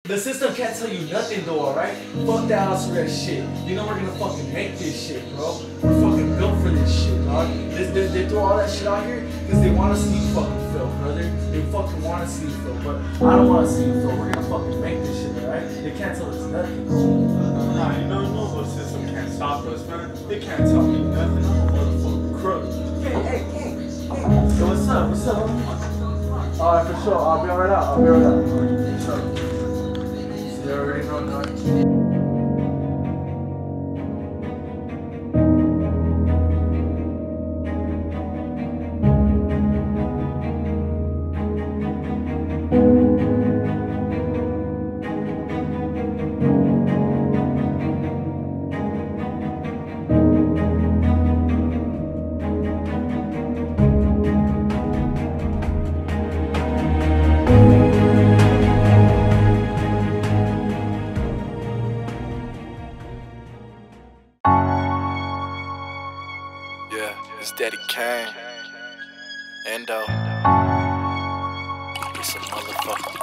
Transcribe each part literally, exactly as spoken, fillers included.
The system can't tell you nothing though, alright? Fuck that house arrest shit. You know we're gonna fucking make this shit, bro. We're fucking built for this shit, dog. This, they, they throw all that shit out here because they want to see you fucking fail, brother. They fucking want to see you fail, but I don't want to see you fail. We're gonna fucking make this shit, alright? They can't tell us nothing, bro. Nah, you know, no system can't stop us, man. They can't tell me nothing. I'm a motherfucking crook. Hey, hey, hey, hey. Yo, what's up? What's up? Alright, for sure. I'll be right out. I'll be right out. For sure. You already know, dog. Yeah, it's Daddy Kane. Endo. It's a motherfucking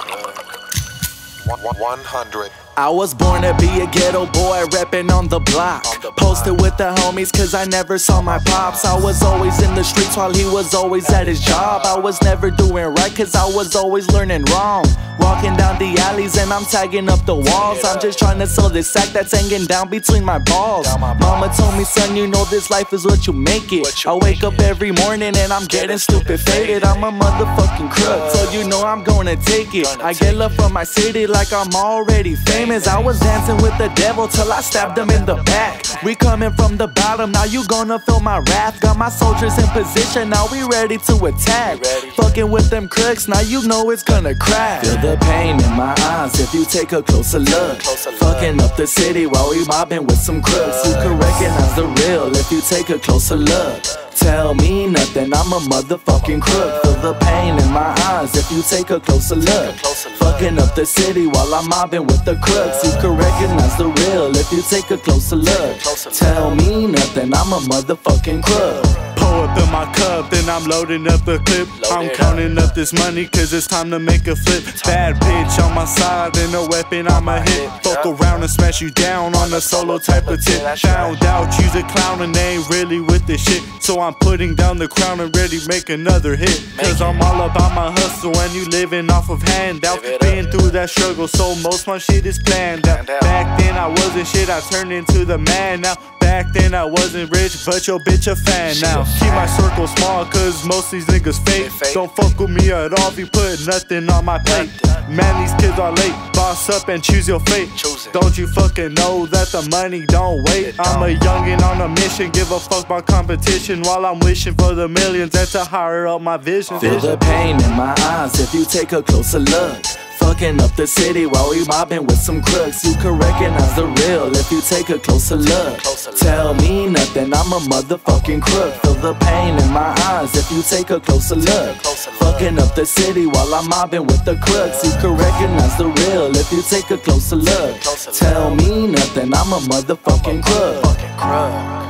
club. one hundred. I was born to be a ghetto boy, reppin' on the block. Posted with the homies cause I never saw my pops. I was always in the streets while he was always at his job. I was never doing right cause I was always learning wrong. Walking down the alleys and I'm tagging up the walls. I'm just trying to sell this sack that's hanging down between my balls. Mama told me, son, you know this life is what you make it. I wake up every morning and I'm getting stupid faded. I'm a motherfucking crook, so you know I'm gonna take it. I get love from my city like I'm already famous. I was dancing with the devil till I stabbed him in the back. We coming from the bottom, now you gonna feel my wrath. Got my soldiers in position, now we ready to attack. Fucking with them crooks, now you know it's gonna crack. Feel the pain in my eyes if you take a closer look. Fucking up the city while we mobbing with some crooks. You can recognize the real if you take a closer look. Tell me nothing, I'm a motherfucking crook. Feel the pain in my eyes if you take a closer look. Fucking up the city while I'm mobbing with the crooks. You can recognize the real if you take a closer look. Tell me nothing, I'm a motherfucking crook. Pour up in my cup, then I'm loading up a clip. I'm counting up this money cause it's time to make a flip. Bad bitch on my side and a weapon I'ma hit. Fuck around and smash you down on a solo type of tip. Found out you's a clown and they ain't really with the shit. So I'm putting down the crown and ready to make another hit. Cause I'm all about my hustle and you living off of handouts. Been through that struggle so most my shit is planned out. Back then I wasn't shit, I turned into the man now. Back then I wasn't rich, but your bitch a fan now. Keep my circle small cause most these niggas fake. Don't fuck with me at all if you put nothing on my plate. Man, these kids are late, boss up and choose your fate. Don't you fucking know that the money don't wait? I'm a youngin' on a mission, give a fuck about competition. While I'm wishing for the millions and to higher up my vision. Feel the pain in my eyes if you take a closer look. Fucking up the city while we mobbing with some crooks. You can recognize the real if you take a closer look. Tell me nothing, I'm a motherfucking crook. Feel the pain in my eyes if you take a closer look. Fucking up the city while I'm mobbing with the crooks. You can recognize the real if you take a closer look. Tell me nothing, I'm a motherfucking crook.